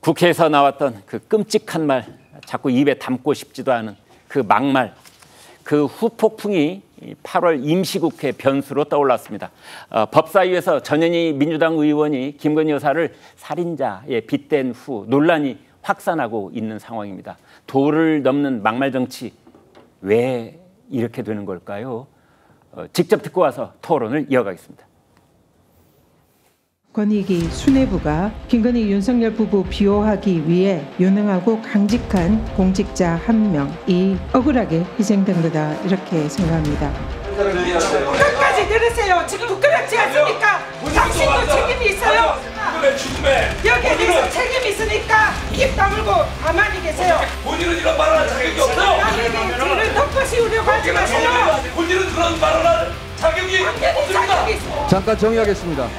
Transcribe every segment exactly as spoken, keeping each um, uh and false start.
국회에서 나왔던 그 끔찍한 말, 자꾸 입에 담고 싶지도 않은 그 막말, 그 후폭풍이 팔월 임시국회 변수로 떠올랐습니다. 어, 법사위에서 전현희 민주당 의원이 김건희 여사를 살인자에 빗댄 후 논란이 확산하고 있는 상황입니다. 도를 넘는 막말 정치, 왜 이렇게 되는 걸까요? 어, 직접 듣고 와서 토론을 이어가겠습니다. 권익위 수뇌부가 김건희 윤석열 부부 비호하기 위해 유능하고 강직한 공직자 한 명이 억울하게 희생된 거다, 이렇게 생각합니다. 끝까지 들으세요. 지금 부끄럽지 않습니까? 당신도 책임이 있어요. 여기에 대해서 책임이 있으니까 입 다물고 가만히 계세요. 본인은 이런 말을 할 자격이 없어요. 남에게 죄를 덮어씌우려고 하지 마세요. 본인은 그런 말을 할 자격이 없습니다. 잠깐 정의하겠습니다.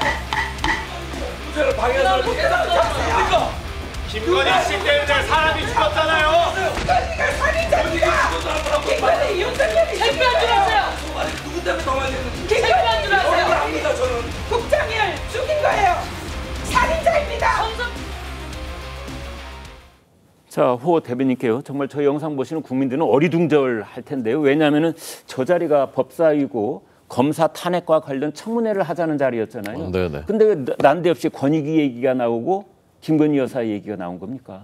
김건희 씨 때문에 사람이 죽었잖아요. 김건희가 살인자입니다. 김건희 윤석열이 창피한 줄 아세요? 누구 때문에 당하야 되는지 창피한 줄 아세요? 압니다. 저는 국장을 죽인 거예요. 살인자입니다. 자, 호 대변인께요. 정말 저 영상 보시는 국민들은 어리둥절할 텐데요. 왜냐하면은 저 자리가 법사위고 검사 탄핵과 관련 청문회를 하자는 자리였잖아요. 어, 네네. 근데 왜 난데없이 권익위 얘기가 나오고 김건희 여사 얘기가 나온 겁니까?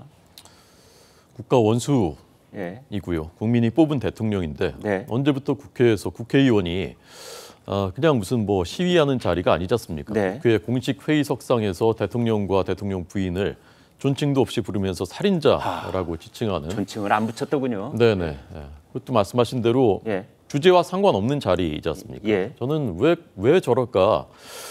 국가 원수이고요. 예. 국민이 뽑은 대통령인데 네. 언제부터 국회에서 국회의원이 어, 그냥 무슨 뭐 시위하는 자리가 아니지 않습니까? 네. 국회 공식 회의석상에서 대통령과 대통령 부인을 존칭도 없이 부르면서 살인자라고 아, 지칭하는. 존칭을 안 붙였더군요. 네네. 예. 그것도 말씀하신 대로 예. 주제와 상관없는 자리이지 않습니까? 예. 저는 왜, 왜 저럴까?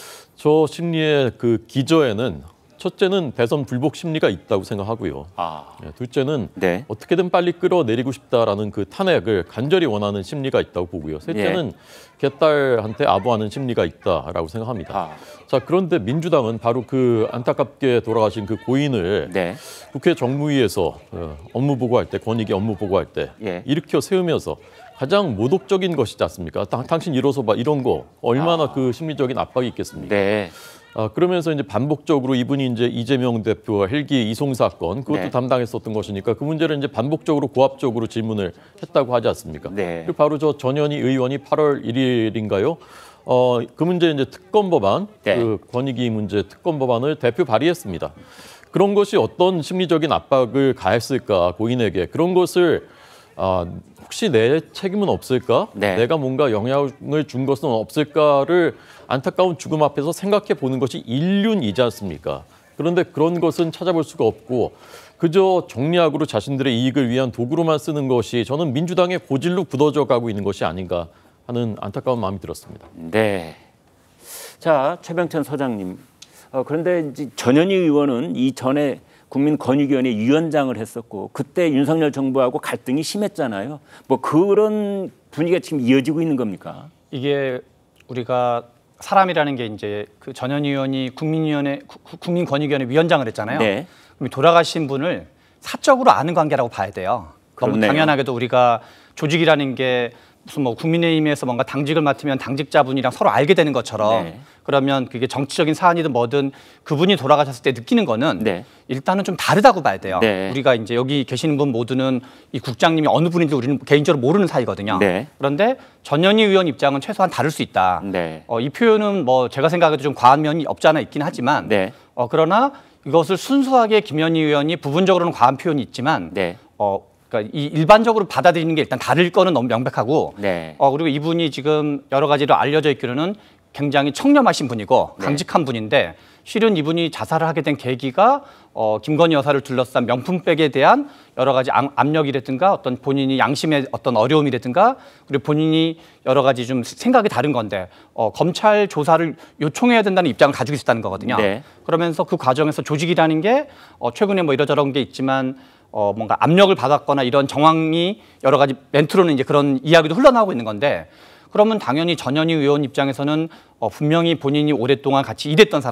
저 심리의 그 기저에는 첫째는 대선 불복 심리가 있다고 생각하고요. 아. 예, 둘째는 네. 어떻게든 빨리 끌어내리고 싶다라는 그 탄핵을 간절히 원하는 심리가 있다고 보고요. 셋째는 예. 개딸한테 아부하는 심리가 있다라고 생각합니다. 아. 자, 그런데 민주당은 바로 그 안타깝게 돌아가신 그 고인을 네. 국회 정무위에서 어, 업무 보고할 때, 권익위 업무 보고할 때 예. 일으켜 세우면서 가장 모독적인 것이지 않습니까? 당, 당신 이뤄서 봐, 이런 거 얼마나 아. 그 심리적인 압박이 있겠습니까? 네. 아, 그러면서 이제 반복적으로 이분이 이제 이재명 대표와 헬기 이송 사건 그것도 네. 담당했었던 것이니까 그 문제를 이제 반복적으로 고압적으로 질문을 했다고 하지 않습니까? 네. 그리고 바로 저 전현희 의원이 팔월 일일인가요? 어, 그 문제 이제 특검 법안, 네. 그 권익위 문제 특검 법안을 대표 발의했습니다. 그런 것이 어떤 심리적인 압박을 가했을까 고인에게 그런 것을 아, 혹시 내 책임은 없을까? 네. 내가 뭔가 영향을 준 것은 없을까를 안타까운 죽음 앞에서 생각해 보는 것이 인륜이지 않습니까? 그런데 그런 것은 찾아볼 수가 없고 그저 정략으로 자신들의 이익을 위한 도구로만 쓰는 것이 저는 민주당의 고질로 굳어져 가고 있는 것이 아닌가 하는 안타까운 마음이 들었습니다. 네. 자, 최병천 소장님. 어, 그런데 이제 전현희 의원은 이전에 국민권익위원회 위원장을 했었고 그때 윤석열 정부하고 갈등이 심했잖아요. 뭐 그런 분위기가 지금 이어지고 있는 겁니까? 이게 우리가 사람이라는 게 이제 그 전현희 의원이 국민위원회 국민권익위원회 위원장을 했잖아요. 네. 그럼 돌아가신 분을 사적으로 아는 관계라고 봐야 돼요. 너무 그렇네요. 당연하게도 우리가 조직이라는 게 무슨 뭐 국민의힘에서 뭔가 당직을 맡으면 당직자분이랑 서로 알게 되는 것처럼 네. 그러면 그게 정치적인 사안이든 뭐든 그분이 돌아가셨을 때 느끼는 거는 네. 일단은 좀 다르다고 봐야 돼요. 네. 우리가 이제 여기 계시는 분 모두는 이 국장님이 어느 분인지 우리는 개인적으로 모르는 사이거든요. 네. 그런데 전현희 의원 입장은 최소한 다를 수 있다. 네. 어, 이 표현은 뭐 제가 생각해도 좀 과한 면이 없지 않아 있긴 하지만 네. 어, 그러나 이것을 순수하게 김현희 의원이 부분적으로는 과한 표현이 있지만 네. 어, 그러니까 이 일반적으로 받아들이는 게 일단 다를 거는 너무 명백하고 네. 어, 그리고 이분이 지금 여러 가지로 알려져 있기로는 굉장히 청렴하신 분이고 네. 강직한 분인데 실은 이분이 자살을 하게 된 계기가 어, 김건희 여사를 둘러싼 명품백에 대한 여러 가지 압력이라든가 어떤 본인이 양심의 어떤 어려움이라든가 그리고 본인이 여러 가지 좀 생각이 다른 건데 어, 검찰 조사를 요청해야 된다는 입장을 가지고 있었다는 거거든요. 네. 그러면서 그 과정에서 조직이라는 게 어, 최근에 뭐 이러저런 게 있지만 어, 뭔가 압력을 받았거나 이런 정황이 여러 가지 멘트로는 이제 그런 이야기도 흘러나오고 있는 건데 그러면 당연히 전현희 의원 입장에서는 어, 분명히 본인이 오랫동안 같이 일했던 사람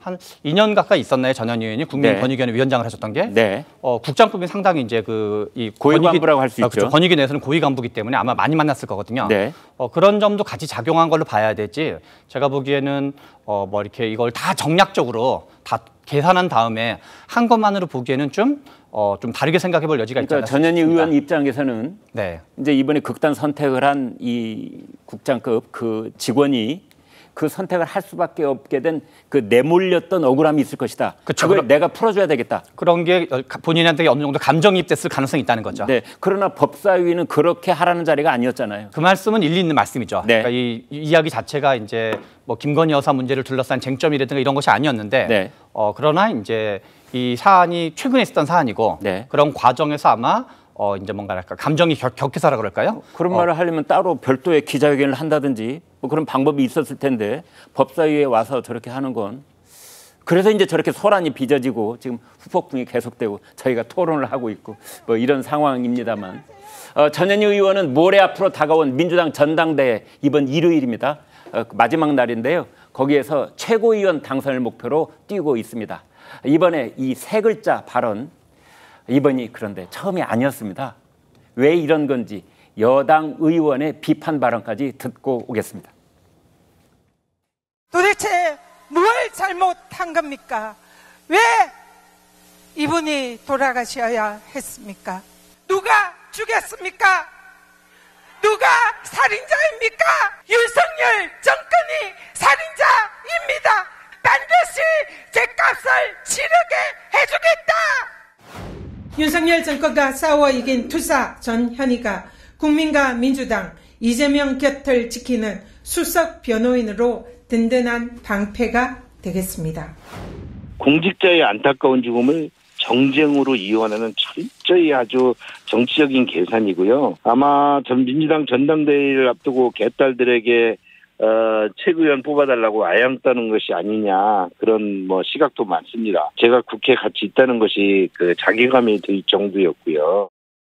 한 이 년 가까이 있었나요, 전현 의원이 국민권익위원회 네. 위원장을 하셨던 게. 네. 어, 국장급이 상당히 이제 그 이 고위 간부라고 할 수 아, 있죠. 그렇죠. 권익위 내에서는 고위 간부기 때문에 아마 많이 만났을 거거든요. 네. 어, 그런 점도 같이 작용한 걸로 봐야 되지. 제가 보기에는 어, 뭐 이렇게 이걸 다 정략적으로 다 계산한 다음에 한 것만으로 보기에는 좀 어, 좀 다르게 생각해볼 여지가 있지 않을까 그러니까 전현희 의원 입장에서는 네. 이제 이번에 극단 선택을 한 이 국장급 그 직원이 그 선택을 할 수밖에 없게 된 그 내몰렸던 억울함이 있을 것이다. 그쵸, 그걸 그럼, 내가 풀어줘야 되겠다. 그런 게 본인한테 어느 정도 감정이입됐을 가능성이 있다는 거죠. 네. 그러나 법사위는 그렇게 하라는 자리가 아니었잖아요. 그 말씀은 일리 있는 말씀이죠. 네. 그러니까 이, 이 이야기 자체가 이제 뭐 김건희 여사 문제를 둘러싼 쟁점이라든가 이런 것이 아니었는데, 네. 어, 그러나 이제 이 사안이 최근에 있었던 사안이고 네. 그런 과정에서 아마 어 이제 뭔가랄까 감정이 격, 격해서라 그럴까요? 그런 어. 말을 하려면 따로 별도의 기자회견을 한다든지 뭐 그런 방법이 있었을 텐데 법사위에 와서 저렇게 하는 건 그래서 이제 저렇게 소란이 빚어지고 지금 후폭풍이 계속되고 저희가 토론을 하고 있고 뭐 이런 상황입니다만 어, 전현희 의원은 모레 앞으로 다가온 민주당 전당대회 이번 일요일입니다. 어, 마지막 날인데요. 거기에서 최고위원 당선을 목표로 뛰고 있습니다. 이번에 이 세 글자 발언 이번이 그런데 처음이 아니었습니다. 왜 이런 건지 여당 의원의 비판 발언까지 듣고 오겠습니다. 도대체 뭘 잘못한 겁니까? 왜 이분이 돌아가셔야 했습니까? 누가 죽였습니까? 누가 살인자입니까? 윤석열 정권이 살인자입니다. 반드시 제 값을 치르게 해주겠다. 윤석열 정권과 싸워 이긴 투사 전현희가 국민과 민주당 이재명 곁을 지키는 수석 변호인으로 든든한 방패가 되겠습니다. 공직자의 안타까운 죽음을 정쟁으로 이용하는 철저히 아주 정치적인 계산이고요. 아마 전 민주당 전당대회를 앞두고 개딸들에게 어, 최고위원 뽑아달라고 아양 떠는 것이 아니냐 그런 뭐 시각도 많습니다. 제가 국회에 같이 있다는 것이 그 자괴감이 들 정도였고요.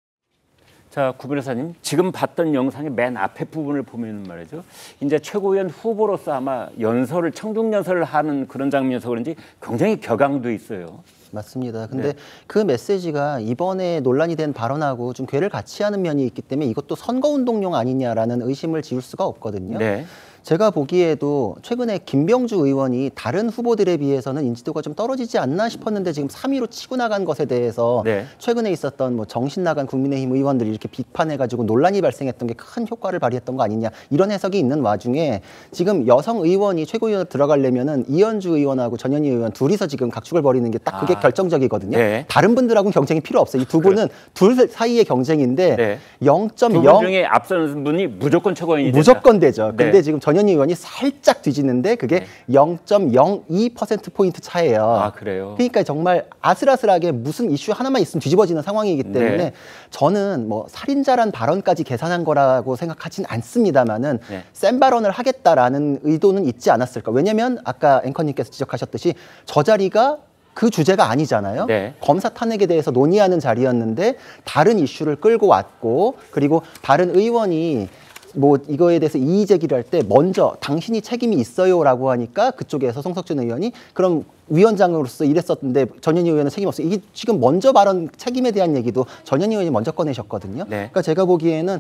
자, 구 변호사님 지금 봤던 영상의 맨 앞에 부분을 보면 말이죠. 이제 최고위원 후보로서 아마 연설을 청중 연설을 하는 그런 장면에서 그런지 굉장히 격앙돼 있어요. 맞습니다. 근데 네. 그 메시지가 이번에 논란이 된 발언하고 좀 궤를 같이 하는 면이 있기 때문에 이것도 선거운동용 아니냐라는 의심을 지울 수가 없거든요. 네. 제가 보기에도 최근에 김병주 의원이 다른 후보들에 비해서는 인지도가 좀 떨어지지 않나 싶었는데 지금 삼 위로 치고 나간 것에 대해서 네. 최근에 있었던 뭐 정신 나간 국민의힘 의원들이 이렇게 비판해가지고 논란이 발생했던 게 큰 효과를 발휘했던 거 아니냐 이런 해석이 있는 와중에 지금 여성 의원이 최고위원으로 들어가려면은 이현주 의원하고 전현희 의원 둘이서 지금 각축을 벌이는 게 딱 그게 아. 결정적이거든요. 네. 다른 분들하고는 경쟁이 필요 없어요. 이 두 분은 그래. 둘 사이의 경쟁인데 네. 영 점 영 두 분 중에 앞서는 분이 무조건 최고위원이 무조건 되죠. 네. 근데 지금 전현희 의원이 살짝 뒤지는데 그게 네. 영 점 영이 퍼센트 포인트 차예요. 아, 그래요? 그러니까 정말 아슬아슬하게 무슨 이슈 하나만 있으면 뒤집어지는 상황이기 때문에 네. 저는 뭐 살인자란 발언까지 계산한 거라고 생각하진 않습니다만은 네. 센 발언을 하겠다라는 의도는 있지 않았을까. 왜냐면 아까 앵커님께서 지적하셨듯이 저 자리가 그 주제가 아니잖아요. 네. 검사 탄핵에 대해서 논의하는 자리였는데 다른 이슈를 끌고 왔고 그리고 다른 의원이 뭐 이거에 대해서 이의 제기를 할 때 먼저 당신이 책임이 있어요라고 하니까 그쪽에서 송석준 의원이 그럼 위원장으로서 일했었는데 전현희 의원은 책임 없어요. 이게 지금 먼저 발언 책임에 대한 얘기도 전현희 의원이 먼저 꺼내셨거든요. 네. 그러니까 제가 보기에는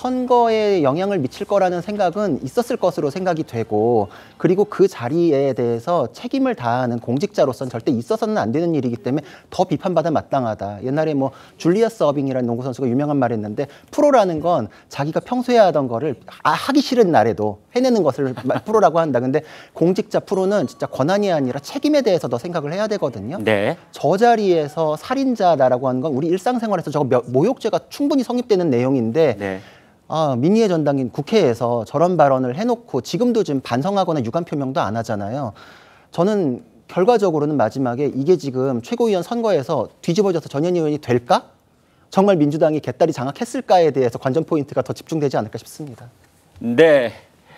선거에 영향을 미칠 거라는 생각은 있었을 것으로 생각이 되고 그리고 그 자리에 대해서 책임을 다하는 공직자로서는 절대 있어서는 안 되는 일이기 때문에 더 비판받아 마땅하다. 옛날에 뭐 줄리어스 어빙이라는 농구 선수가 유명한 말 했는데 프로라는 건 자기가 평소에 하던 거를 하기 싫은 날에도 해내는 것을 프로라고 한다. 근데 공직자 프로는 진짜 권한이 아니라 책임에 대해서 더 생각을 해야 되거든요. 네. 저 자리에서 살인자다라고 하는 건 우리 일상생활에서 저거 모욕죄가 충분히 성립되는 내용인데 네. 아, 민의의 전당인 국회에서 저런 발언을 해놓고 지금도 지금 반성하거나 유감 표명도 안 하잖아요. 저는 결과적으로는 마지막에 이게 지금 최고위원 선거에서 뒤집어져서 전현희 의원이 될까? 정말 민주당이 개딸이 장악했을까에 대해서 관전 포인트가 더 집중되지 않을까 싶습니다. 네.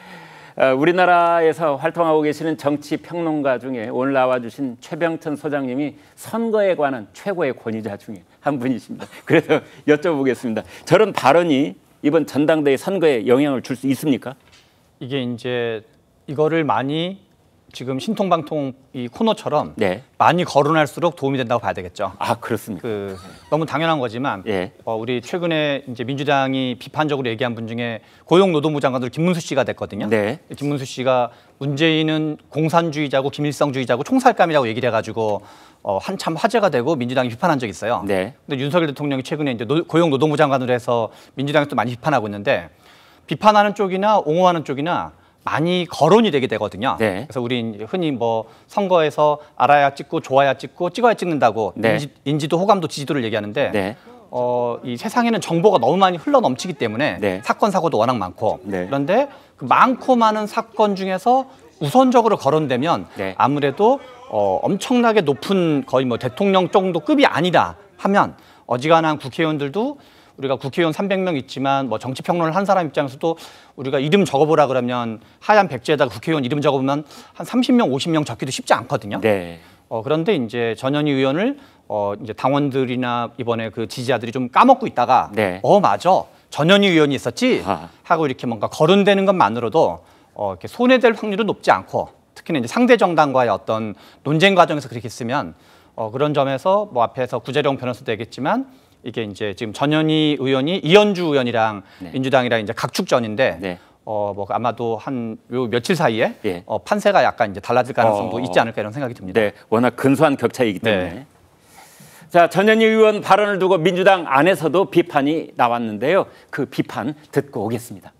어, 우리나라에서 활동하고 계시는 정치 평론가 중에 오늘 나와주신 최병천 소장님이 선거에 관한 최고의 권위자 중에 한 분이십니다. 그래서 여쭤보겠습니다. 저런 발언이 이번 전당대회 선거에 영향을 줄 수 있습니까? 이게 이제 이거를 많이 지금 신통방통 이 코너처럼 네. 많이 거론할수록 도움이 된다고 봐야 되겠죠. 아, 그렇습니까? 그 너무 당연한 거지만 예. 어, 우리 최근에 이제 민주당이 비판적으로 얘기한 분 중에 고용노동부 장관으로 김문수 씨가 됐거든요. 네. 김문수 씨가 문재인은 공산주의자고 김일성주의자고 총살감이라고 얘기를 해가지고 어, 한참 화제가 되고 민주당이 비판한 적이 있어요. 네. 근데 윤석열 대통령이 최근에 이제 노, 고용노동부 장관으로 해서 민주당에서 또 많이 비판하고 있는데 비판하는 쪽이나 옹호하는 쪽이나 많이 거론이 되게 되거든요. 네. 그래서 우리 흔히 뭐 선거에서 알아야 찍고 좋아야 찍고 찍어야 찍는다고 네. 인지, 인지도, 호감도, 지지도를 얘기하는데 네. 어, 이 세상에는 정보가 너무 많이 흘러 넘치기 때문에 네. 사건 사고도 워낙 많고 네. 그런데 그 많고 많은 사건 중에서 우선적으로 거론되면 네. 아무래도 어, 엄청나게 높은 거의 뭐 대통령 정도 급이 아니다 하면 어지간한 국회의원들도 우리가 국회의원 삼백 명 있지만 뭐 정치평론을 한 사람 입장에서도 우리가 이름 적어보라 그러면 하얀 백지에다가 국회의원 이름 적어보면 한 삼십 명, 오십 명 적기도 쉽지 않거든요. 네. 어, 그런데 이제 전현희 의원을 어, 이제 당원들이나 이번에 그 지지자들이 좀 까먹고 있다가 네. 어 맞아 전현희 의원이 있었지 아. 하고 이렇게 뭔가 거론되는 것만으로도 어, 이렇게 손해될 확률은 높지 않고 특히나 이제 상대 정당과의 어떤 논쟁 과정에서 그렇게 쓰면 어, 그런 점에서 뭐 앞에서 구재룡 변호사도 얘기했지만 이게 이제 지금 전현희 의원이 이현주 의원이랑 네. 민주당이랑 이제 각축전인데 네. 어, 뭐 아마도 한 요 며칠 사이에 예. 어, 판세가 약간 이제 달라질 가능성도 어. 있지 않을까 이런 생각이 듭니다. 네, 워낙 근소한 격차이기 때문에. 네. 자, 전현희 의원 발언을 두고 민주당 안에서도 비판이 나왔는데요. 그 비판 듣고 오겠습니다.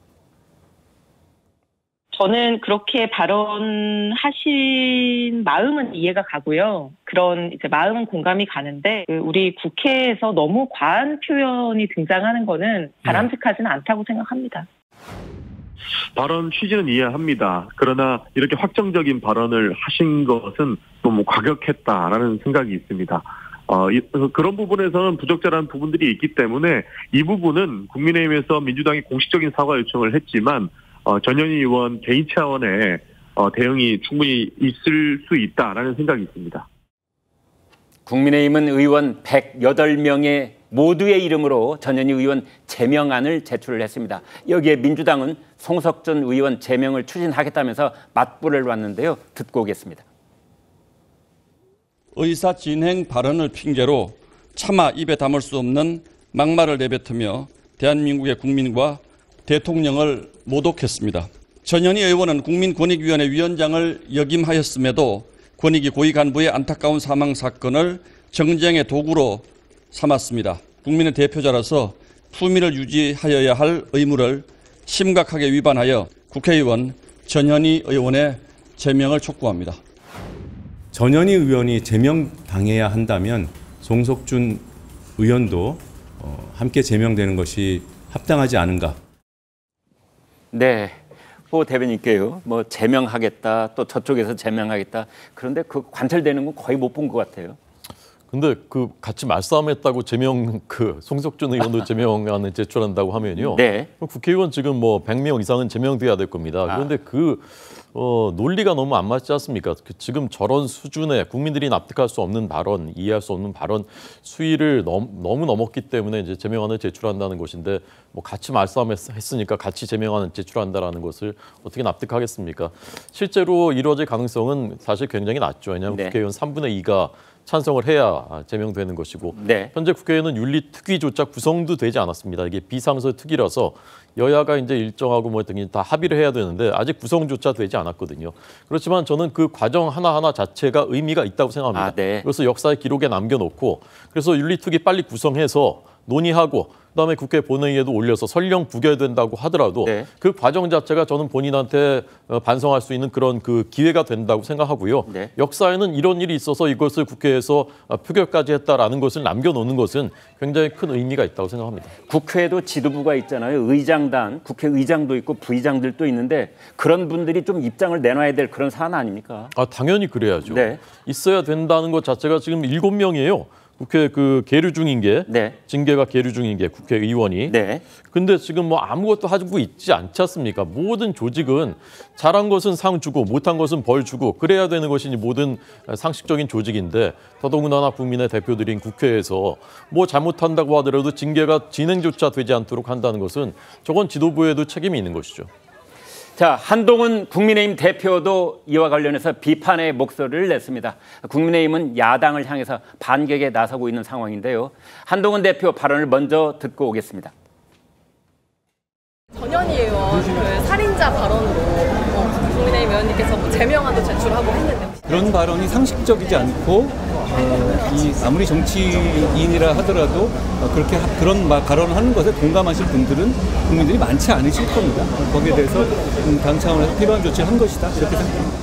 저는 그렇게 발언하신 마음은 이해가 가고요. 그런 이제 마음은 공감이 가는데 우리 국회에서 너무 과한 표현이 등장하는 거는 바람직하지는 않다고 생각합니다. 발언 취지는 이해합니다. 그러나 이렇게 확정적인 발언을 하신 것은 너무 과격했다라는 생각이 있습니다. 어, 이, 그런 부분에서는 부적절한 부분들이 있기 때문에 이 부분은 국민의힘에서 민주당이 공식적인 사과 요청을 했지만 어, 전현희 의원 개인 차원의 어, 대응이 충분히 있을 수 있다라는 생각이 있습니다. 국민의힘은 의원 백여덟 명의 모두의 이름으로 전현희 의원 제명안을 제출을 했습니다. 여기에 민주당은 송석준 의원 제명을 추진하겠다면서 맞불을 놨는데요. 듣고 오겠습니다. 의사 진행 발언을 핑계로 차마 입에 담을 수 없는 막말을 내뱉으며 대한민국의 국민과 대통령을 모독했습니다. 전현희 의원은 국민권익위원회 위원장을 역임하였음에도 권익위 고위 간부의 안타까운 사망 사건을 정쟁의 도구로 삼았습니다. 국민의 대표자로서 품위를 유지하여야 할 의무를 심각하게 위반하여 국회의원 전현희 의원의 제명을 촉구합니다. 전현희 의원이 제명당해야 한다면 송석준 의원도 함께 제명되는 것이 합당하지 않은가. 네, 호 대변인께요. 뭐 제명하겠다, 또 저쪽에서 제명하겠다. 그런데 그 관철되는 건 거의 못 본 것 같아요. 근데 그 같이 말싸움했다고 제명 그 송석준 의원도 제명안을 제출한다고 하면요. 네. 국회의원 지금 뭐 백 명 이상은 제명돼야 될 겁니다. 그런데 그 어, 논리가 너무 안 맞지 않습니까? 그 지금 저런 수준의 국민들이 납득할 수 없는 발언, 이해할 수 없는 발언 수위를 넘, 너무 넘었기 때문에 이제 제명안을 제출한다는 것인데 뭐 같이 말싸움했으니까 같이 제명안을 제출한다라는 것을 어떻게 납득하겠습니까? 실제로 이루어질 가능성은 사실 굉장히 낮죠. 왜냐하면 네. 국회의원 삼분의 이가 찬성을 해야 제명되는 것이고 네. 현재 국회에는 윤리특위조차 구성도 되지 않았습니다. 이게 비상설 특위라서 여야가 이제 일정하고 뭐 등이 다 합의를 해야 되는데 아직 구성조차 되지 않았거든요. 그렇지만 저는 그 과정 하나하나 자체가 의미가 있다고 생각합니다. 아, 네. 그래서 역사의 기록에 남겨놓고 그래서 윤리특위 빨리 구성해서 논의하고 그다음에 국회 본회의에도 올려서 설령 부결된다고 하더라도 네. 그 과정 자체가 저는 본인한테 반성할 수 있는 그런 그 기회가 된다고 생각하고요. 네. 역사에는 이런 일이 있어서 이것을 국회에서 표결까지 했다라는 것을 남겨놓는 것은 굉장히 큰 의미가 있다고 생각합니다. 국회에도 지도부가 있잖아요. 의장단, 국회의장도 있고 부의장들도 있는데 그런 분들이 좀 입장을 내놔야 될 그런 사안 아닙니까? 아 당연히 그래야죠. 네. 있어야 된다는 것 자체가 지금 일곱 명이에요. 국회 그 계류 중인 게 네. 징계가 계류 중인 게 국회의원이. 네. 근데 지금 뭐 아무것도 하고 있지 않지 않습니까? 모든 조직은 잘한 것은 상 주고 못한 것은 벌 주고 그래야 되는 것이 모든 상식적인 조직인데 더더군다나 국민의 대표들인 국회에서 뭐 잘못한다고 하더라도 징계가 진행조차 되지 않도록 한다는 것은 저건 지도부에도 책임이 있는 것이죠. 자, 한동훈 국민의힘 대표도 이와 관련해서 비판의 목소리를 냈습니다. 국민의힘은 야당을 향해서 반격에 나서고 있는 상황인데요. 한동훈 대표 발언을 먼저 듣고 오겠습니다. 전현희 의원 그 살인자 발언으로 어, 국민의힘 의원님께서 뭐 제명안도 제출하고 했는데 그런 발언이 상식적이지 않고 어, 이 아무리 정치인이라 하더라도 어, 그렇게 하, 그런 말, 발언을 하는 것에 동감하실 분들은 국민들이 많지 않으실 겁니다. 거기에 대해서 음, 당 차원에서 필요한 조치를 한 것이다 이렇게 생각합니다.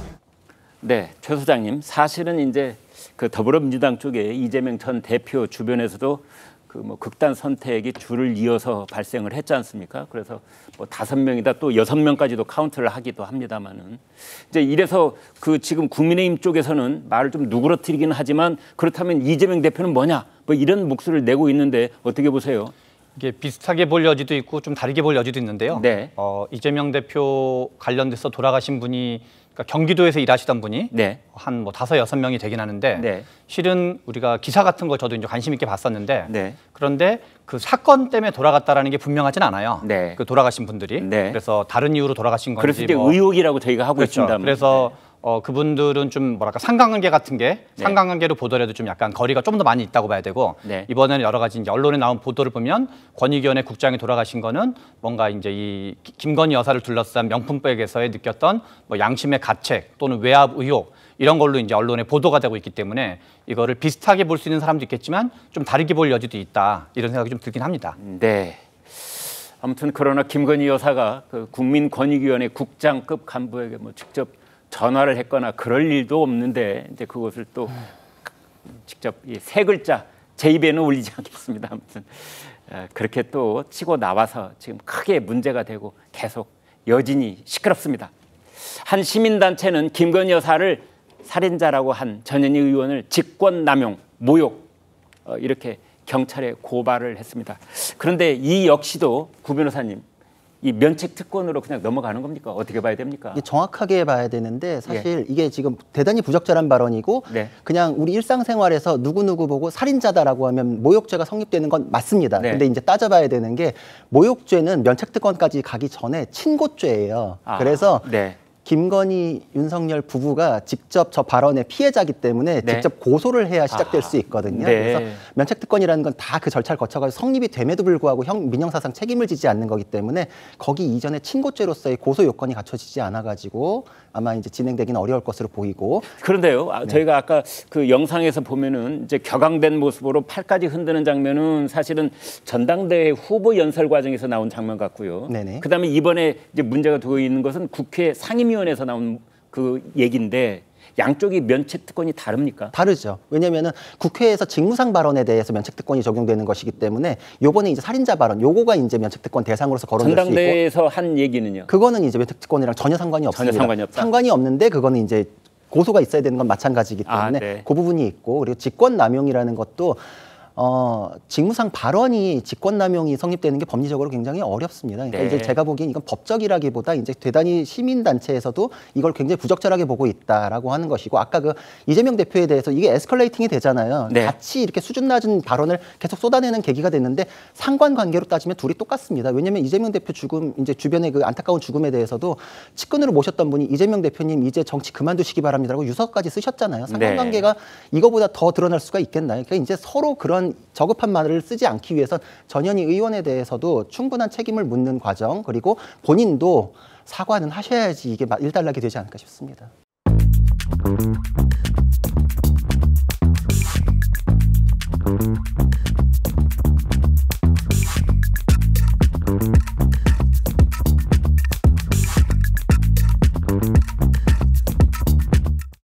네, 최 소장님, 사실은 이제 그 더불어민주당 쪽에 이재명 전 대표 주변에서도 그 뭐 극단 선택이 줄을 이어서 발생을 했지 않습니까? 그래서 뭐 다섯 명이다 또 여섯 명까지도 카운트를 하기도 합니다만은 이제 이래서 그 지금 국민의힘 쪽에서는 말을 좀 누그러뜨리긴 하지만 그렇다면 이재명 대표는 뭐냐 뭐 이런 목소리를 내고 있는데 어떻게 보세요? 이게 비슷하게 볼 여지도 있고 좀 다르게 볼 여지도 있는데요. 네. 어, 이재명 대표 관련돼서 돌아가신 분이 그러니까 경기도에서 일하시던 분이 네. 한 뭐 다섯 여섯 명이 되긴 하는데 네. 실은 우리가 기사 같은 거 저도 이제 관심 있게 봤었는데 네. 그런데 그 사건 때문에 돌아갔다라는 게 분명하진 않아요. 네. 그 돌아가신 분들이 네. 그래서 다른 이유로 돌아가신 건지 그래서 이제 뭐 의혹이라고 저희가 하고 그렇죠. 있습니다. 그래서 어, 그분들은 좀 뭐랄까 상관관계 같은 게 네. 상관관계로 보더라도 좀 약간 거리가 좀 더 많이 있다고 봐야 되고 네. 이번에는 여러 가지 이제 언론에 나온 보도를 보면 권익위원회 국장이 돌아가신 거는 뭔가 이제 이 김건희 여사를 둘러싼 명품백에서의 느꼈던 뭐 양심의 가책 또는 외압 의혹 이런 걸로 이제 언론에 보도가 되고 있기 때문에 이거를 비슷하게 볼 수 있는 사람도 있겠지만 좀 다르게 볼 여지도 있다 이런 생각이 좀 들긴 합니다. 네. 아무튼 그러나 김건희 여사가 그 국민권익위원회 국장급 간부에게 뭐 직접 전화를 했거나 그럴 일도 없는데 이제 그것을 또 직접 이 세 글자 제 입에는 올리지 않겠습니다. 아무튼 그렇게 또 치고 나와서 지금 크게 문제가 되고 계속 여진이 시끄럽습니다. 한 시민단체는 김건희 여사를 살인자라고 한 전현희 의원을 직권남용, 모욕 이렇게 경찰에 고발을 했습니다. 그런데 이 역시도 구 변호사님 이 면책 특권으로 그냥 넘어가는 겁니까? 어떻게 봐야 됩니까? 이게 정확하게 봐야 되는데 사실 예. 이게 지금 대단히 부적절한 발언이고 네. 그냥 우리 일상생활에서 누구누구 보고 살인자다라고 하면 모욕죄가 성립되는 건 맞습니다. 네. 근데 이제 따져봐야 되는 게 모욕죄는 면책 특권까지 가기 전에 친고죄예요. 아, 그래서 네. 김건희, 윤석열 부부가 직접 저 발언의 피해자이기 때문에 네. 직접 고소를 해야 시작될 아, 수 있거든요. 네. 그래서 면책특권이라는 건 다 그 절차를 거쳐가지고 성립이 됨에도 불구하고 형, 민형사상 책임을 지지 않는 거기 때문에 거기 이전에 친고죄로서의 고소 요건이 갖춰지지 않아가지고 아마 이제 진행되기는 어려울 것으로 보이고. 그런데요, 네. 저희가 아까 그 영상에서 보면은 이제 격앙된 모습으로 팔까지 흔드는 장면은 사실은 전당대회 후보 연설 과정에서 나온 장면 같고요. 네네. 그다음에 이번에 이제 문제가 되고 있는 것은 국회 상임위원회에서 나온 그 얘기인데. 양쪽이 면책특권이 다릅니까? 다르죠. 왜냐하면 국회에서 직무상 발언에 대해서 면책특권이 적용되는 것이기 때문에 요번에 이제 살인자 발언, 요거가 이제 면책특권 대상으로서 거론될 수 있고. 전당대회에서 한 얘기는요? 그거는 이제 면책특권이랑 전혀 상관이 없습니다. 전혀 상관이 없다. 상관이 없는데 그거는 이제 고소가 있어야 되는 건 마찬가지이기 때문에 아, 네. 그 부분이 있고 그리고 직권남용이라는 것도 어, 직무상 발언이 직권남용이 성립되는 게 법리적으로 굉장히 어렵습니다. 그러니까 네. 이제 제가 보기엔 이건 법적이라기보다 이제 대단히 시민단체에서도 이걸 굉장히 부적절하게 보고 있다라고 하는 것이고 아까 그 이재명 대표에 대해서 이게 에스컬레이팅이 되잖아요. 네. 같이 이렇게 수준 낮은 발언을 계속 쏟아내는 계기가 됐는데 상관관계로 따지면 둘이 똑같습니다. 왜냐하면 이재명 대표 죽음, 이제 주변의 그 안타까운 죽음에 대해서도 측근으로 모셨던 분이 이재명 대표님 이제 정치 그만두시기 바랍니다라고 유서까지 쓰셨잖아요. 상관관계가 네. 이거보다 더 드러날 수가 있겠나요? 그러니까 이제 서로 그런 저급한 말을 쓰지 않기 위해선 전현희 의원에 대해서도 충분한 책임을 묻는 과정 그리고 본인도 사과는 하셔야지 이게 일단락이 되지 않을까 싶습니다.